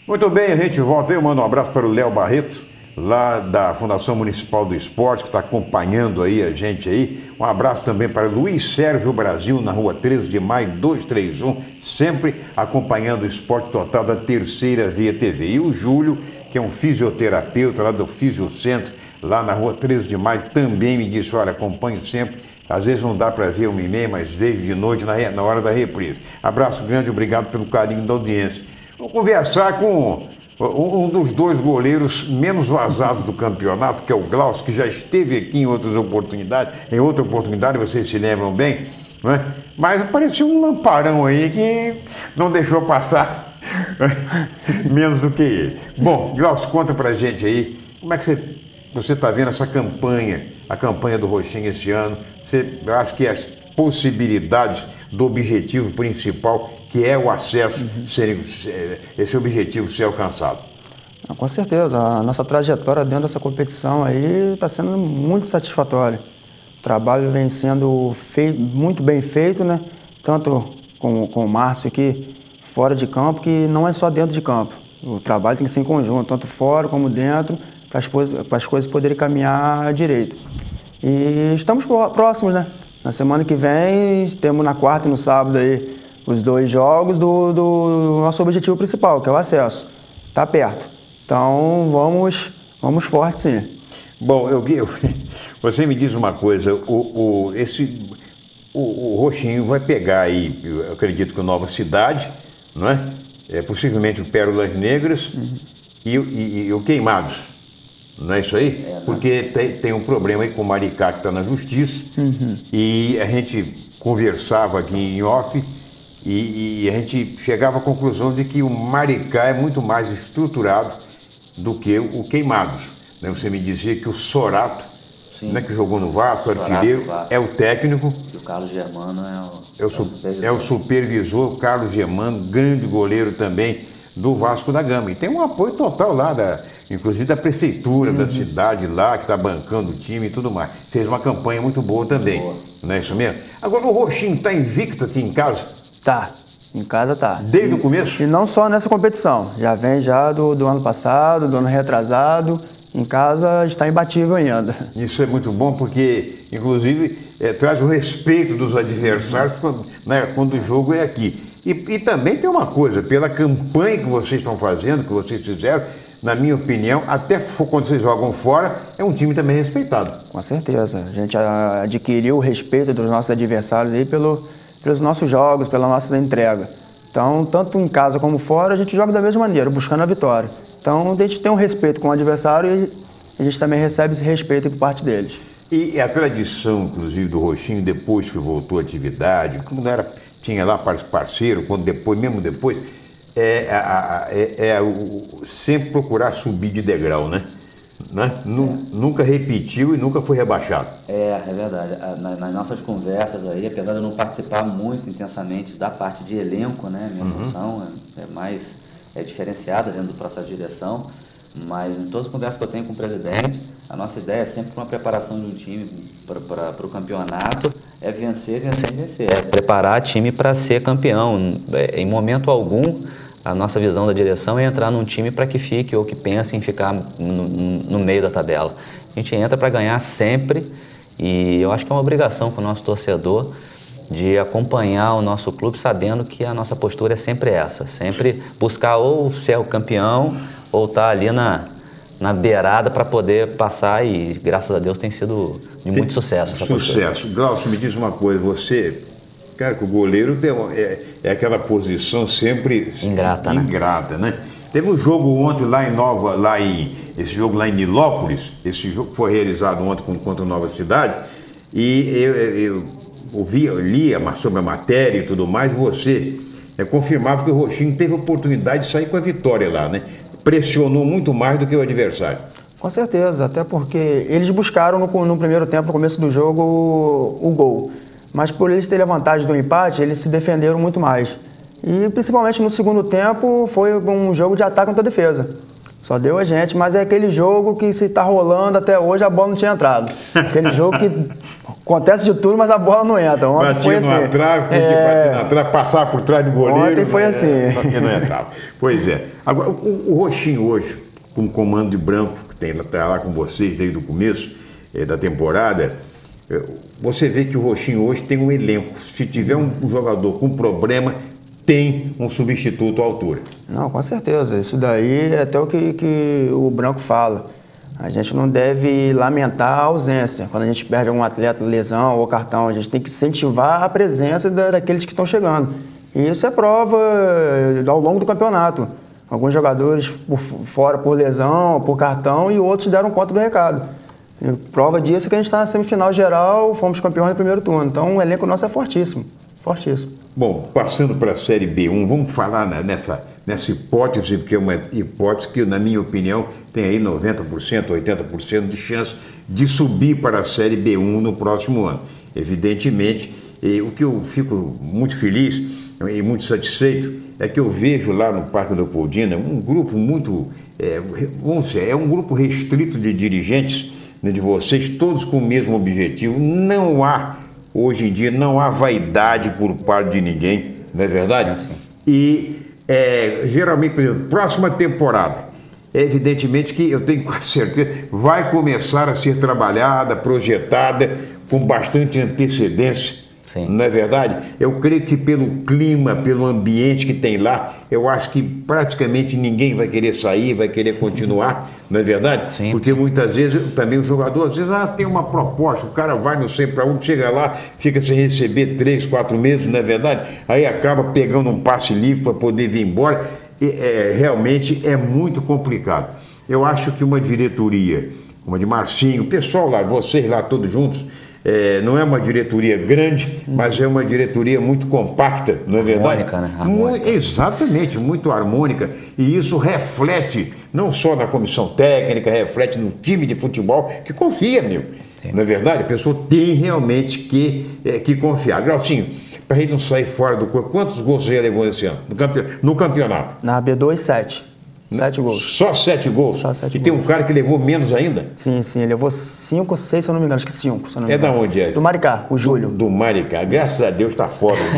Muito bem, a gente volta aí. Eu mando um abraço para o Léo Barreto, lá da Fundação Municipal do Esporte, que está acompanhando aí a gente aí. Um abraço também para Luiz Sérgio Brasil, na rua 13 de maio, 231, sempre acompanhando o Esporte Total da Terceira Via TV. E o Júlio, que é um fisioterapeuta lá do Fisiocentro, lá na rua 13 de maio, também me disse, olha, acompanho sempre. Às vezes não dá para ver 1h30, mas vejo de noite na hora da reprise. Abraço grande, obrigado pelo carinho da audiência. Vou conversar com um dos dois goleiros menos vazados do campeonato, que é o Glaucio, que já esteve aqui em outras oportunidades. Em outra oportunidade, vocês se lembram bem, não é? Mas apareceu um lamparão aí que não deixou passar menos do que ele. Bom, Glaucio, conta pra gente aí, como é que você está vendo essa campanha, a campanha do Roxinha esse ano? Você acha que as possibilidades do objetivo principal, que é o acesso, esse objetivo ser alcançado? Com certeza, a nossa trajetória dentro dessa competição aí está sendo muito satisfatória. O trabalho vem sendo muito bem feito, né? Tanto com o Márcio aqui fora de campo, que não é só dentro de campo. O trabalho tem que ser em conjunto, tanto fora como dentro, para as coisas poderem caminhar direito. E estamos próximos, né? Na semana que vem, temos na quarta e no sábado aí os 2 jogos do nosso objetivo principal, que é o acesso. Está perto. Então, vamos forte, sim. Bom, você me diz uma coisa, o Roxinho vai pegar aí, eu acredito que o Nova Cidade, não é? Possivelmente o Pérolas Negras e o Queimados. Não é isso aí? Porque tem um problema aí com o Maricá, que está na justiça, e a gente conversava aqui em off e a gente chegava à conclusão de que o Maricá é muito mais estruturado do que o Queimados. Né? Você me dizia que o Sorato, né, que jogou no Vasco, artilheiro, é o técnico. E o Carlos Germano é o supervisor, o Carlos Germano, grande goleiro também do Vasco da Gama. E tem um apoio total lá, inclusive da prefeitura da cidade lá, que está bancando o time e tudo mais. Fez uma campanha muito boa também. Boa. Não é isso mesmo? Agora, o Roxinho está invicto aqui em casa? Tá, em casa tá. Desde o começo? E não só nessa competição. Já vem do ano passado, do ano retrasado. Em casa está imbatível ainda. Isso é muito bom porque, inclusive, traz o respeito dos adversários quando o jogo é aqui. E também tem uma coisa, pela campanha que vocês estão fazendo, que vocês fizeram, na minha opinião, até quando vocês jogam fora, é um time também respeitado. Com certeza. A gente adquiriu o respeito dos nossos adversários aí pelos nossos jogos, pela nossa entrega. Então, tanto em casa como fora, a gente joga da mesma maneira, buscando a vitória. Então, a gente tem um respeito com o adversário e a gente também recebe esse respeito por parte deles. E a tradição, inclusive, do Roxinho, depois que voltou à atividade, como tinha lá parceiro, mesmo depois, sempre procurar subir de degrau, né? Nunca repetiu e nunca foi rebaixado. É verdade. Nas nossas conversas aí, apesar de eu não participar muito intensamente da parte de elenco, né? Minha função é mais diferenciada dentro do processo de direção, mas em todas as conversas que eu tenho com o presidente, a nossa ideia é sempre uma preparação de um time para o campeonato, é vencer, é preparar o time para ser campeão. Em momento algum, a nossa visão da direção é entrar num time para que fique ou que pense em ficar no meio da tabela. A gente entra para ganhar sempre e eu acho que é uma obrigação com o nosso torcedor de acompanhar o nosso clube sabendo que a nossa postura é sempre essa, sempre buscar ou ser o campeão ou estar ali na beirada para poder passar e graças a Deus tem sido de muito sucesso essa postura. Sucesso. Glaucio, me diz uma coisa, cara, que o goleiro é aquela posição sempre ingrata, né? Teve um jogo ontem esse jogo lá em Nilópolis, esse jogo foi realizado ontem contra o Nova Cidade, e eu lia sobre a matéria e tudo mais, você confirmava que o Roxinho teve a oportunidade de sair com a vitória lá, né? Pressionou muito mais do que o adversário. Com certeza, até porque eles buscaram no primeiro tempo, no começo do jogo, o gol. Mas por eles terem a vantagem do empate, eles se defenderam muito mais. E principalmente no segundo tempo, foi um jogo de ataque contra a defesa. Só deu a gente, mas é aquele jogo que se tá rolando até hoje, a bola não tinha entrado. Aquele jogo que acontece de tudo, mas a bola não entra. Ontem batia foi na assim. trave, batia na trave, passava por trás do goleiro. Ontem foi assim. E não entrava. Pois é. Agora, o Roxinho hoje, com o comando de branco, que tá lá com vocês desde o começo da temporada, você vê que o Roxinho hoje tem um elenco. Se tiver um jogador com problema, tem um substituto à altura. Não, com certeza. Isso daí é até o que o Branco fala. A gente não deve lamentar a ausência. Quando a gente perde um atleta, lesão ou cartão, a gente tem que incentivar a presença daqueles que estão chegando. E isso é prova ao longo do campeonato. Alguns jogadores fora por lesão, por cartão, e outros deram conta do recado. E prova disso é que a gente está na semifinal geral, fomos campeões no primeiro turno. Então o elenco nosso é fortíssimo. Fortíssimo. Bom, passando para a Série B1, vamos falar nessa hipótese, porque é uma hipótese que, na minha opinião, tem aí 90%, 80% de chance de subir para a Série B1 no próximo ano. Evidentemente, o que eu fico muito feliz e muito satisfeito é que eu vejo lá no Parque Leopoldina um grupo muito, vamos dizer, é um grupo restrito de dirigentes, né, de vocês, todos com o mesmo objetivo. Não há, hoje em dia, não há vaidade por parte de ninguém, não é verdade? E geralmente, por exemplo, próxima temporada, evidentemente que eu tenho certeza, vai começar a ser trabalhada, projetada com bastante antecedência. Sim. Não é verdade? Eu creio que pelo clima, pelo ambiente que tem lá, eu acho que praticamente ninguém vai querer sair, vai querer continuar, não é verdade? Sim. Porque muitas vezes também o jogador, às vezes, tem uma proposta, o cara vai não sei para onde, chega lá, fica sem receber 3, 4 meses, não é verdade? Aí acaba pegando um passe livre para poder vir embora. Realmente é muito complicado. Eu acho que uma diretoria, como a de Marcinho, o pessoal lá, vocês lá todos juntos, não é uma diretoria grande, mas é uma diretoria muito compacta, não é verdade? Harmônica, né? Harmônica. Exatamente, muito harmônica. E isso reflete não só na comissão técnica, reflete no time de futebol, que confia, meu. Sim. Não é verdade? A pessoa tem realmente que confiar. Graucinho, para a gente não sair fora do corpo, quantos gols você já levou esse ano no campeonato? Na B2, 7. 7 gols. Só 7 gols? Só 7 gols. Tem um cara que levou menos ainda? Sim, ele levou 5 ou 6, se eu não me engano. Acho que 5, se eu não me engano. Da onde é? Do Maricá, o Júlio. Do Maricá. Graças a Deus está fora do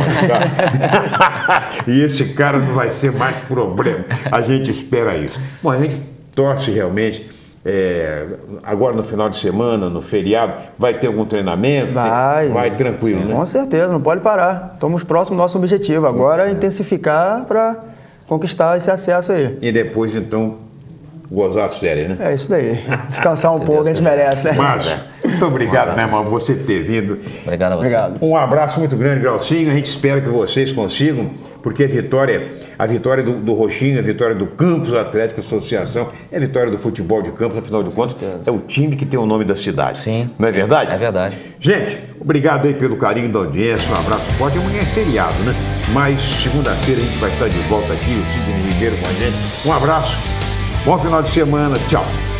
Maricá. E esse cara não vai ser mais problema. A gente espera isso. Bom, a gente torce realmente. Agora no final de semana, no feriado, vai ter algum treinamento? Vai tranquilo, né? Com certeza, não pode parar. Estamos próximos do nosso objetivo. Agora é intensificar para conquistar esse acesso aí. E depois, então, gozar a série, né? É isso daí. Descansar um pouco, a gente merece. Márcio, muito obrigado, meu irmão, por você ter vindo. Obrigado a você. Obrigado. Um abraço muito grande, Graucinho. A gente espera que vocês consigam, porque a vitória do Roxinho, a vitória do Campos Atlético Associação, é a vitória do futebol de Campos, afinal de contas, é o time que tem o nome da cidade. Sim. Não é verdade? É verdade. Gente, obrigado aí pelo carinho da audiência, um abraço forte. Amanhã é feriado, né? Mas segunda-feira a gente vai estar de volta aqui, o Sidney Ribeiro com a gente. Um abraço, bom final de semana, tchau.